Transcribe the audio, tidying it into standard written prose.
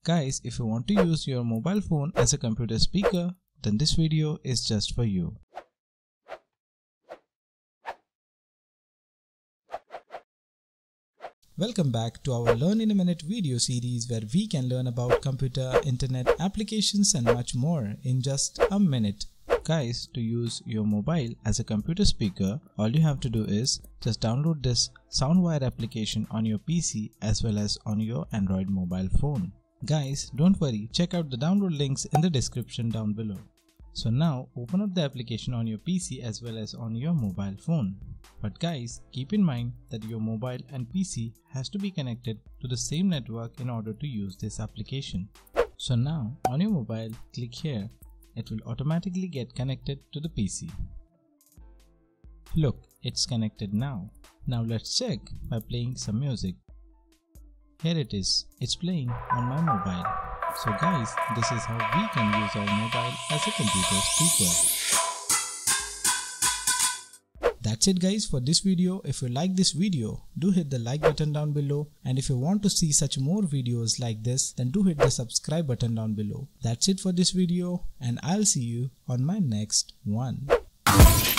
Guys, if you want to use your mobile phone as a computer speaker, then this video is just for you. Welcome back to our Learn in a Minute video series where we can learn about computer, internet, applications and much more in just a minute. Guys, to use your mobile as a computer speaker, all you have to do is just download this Soundwire application on your PC as well as on your Android mobile phone. Guys, don't worry, check out the download links in the description down below. So now open up the application on your PC as well as on your mobile phone. But guys, keep in mind that your mobile and PC has to be connected to the same network in order to use this application. So now on your mobile, click here. It will automatically get connected to the PC. Look, it's connected now. Now let's check by playing some music. Here it is, it's playing on my mobile. So guys, this is how we can use our mobile as a computer speaker. That's it guys for this video. If you like this video, do hit the like button down below, and if you want to see such more videos like this, then do hit the subscribe button down below. That's it for this video, and I'll see you on my next one.